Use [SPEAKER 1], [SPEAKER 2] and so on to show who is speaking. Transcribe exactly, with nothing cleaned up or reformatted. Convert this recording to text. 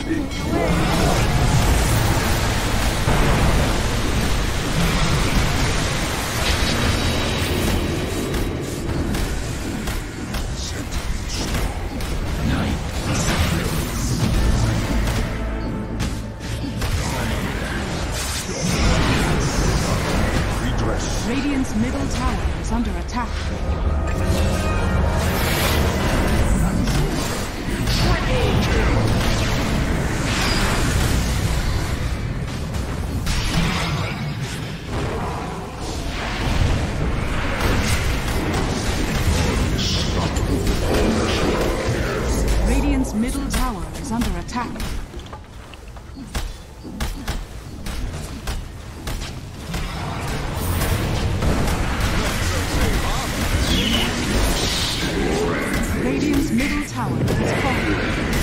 [SPEAKER 1] Radiant's middle tower is under attack. Radiant's middle tower is under attack. Radiant's middle tower has fallen.